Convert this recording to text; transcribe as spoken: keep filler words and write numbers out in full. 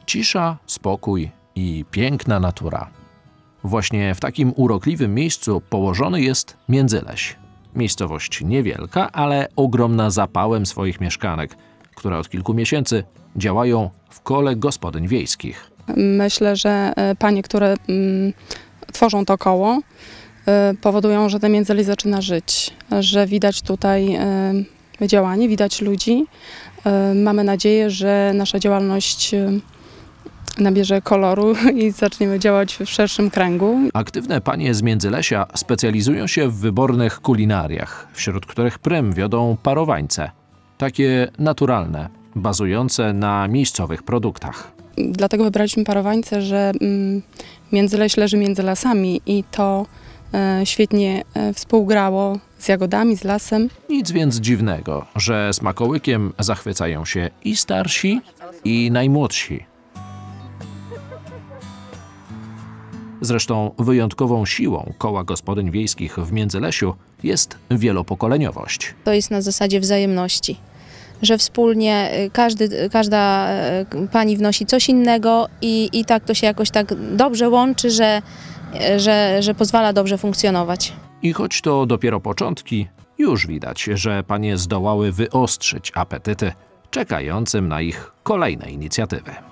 Cisza, spokój i piękna natura. Właśnie w takim urokliwym miejscu położony jest Międzyleś. Miejscowość niewielka, ale ogromna zapałem swoich mieszkanek, które od kilku miesięcy działają w kole gospodyń wiejskich. Myślę, że panie, które mm, tworzą to koło, y, powodują, że ten Międzyleś zaczyna żyć, że widać tutaj y, działanie, widać ludzi. Y, mamy nadzieję, że nasza działalność y, nabierze koloru i zaczniemy działać w szerszym kręgu. Aktywne panie z Międzylesia specjalizują się w wybornych kulinariach, wśród których prym wiodą parowańce. Takie naturalne, bazujące na miejscowych produktach. Dlatego wybraliśmy parowańce, że mm, Międzyleś leży między lasami i to e, świetnie e, współgrało z jagodami, z lasem. Nic więc dziwnego, że smakołykiem zachwycają się i starsi, i najmłodsi. Zresztą wyjątkową siłą koła gospodyń wiejskich w Międzylesiu jest wielopokoleniowość. To jest na zasadzie wzajemności, że wspólnie każdy, każda pani wnosi coś innego i, i tak to się jakoś tak dobrze łączy, że, że, że pozwala dobrze funkcjonować. I choć to dopiero początki, już widać, że panie zdołały wyostrzyć apetyty czekającym na ich kolejne inicjatywy.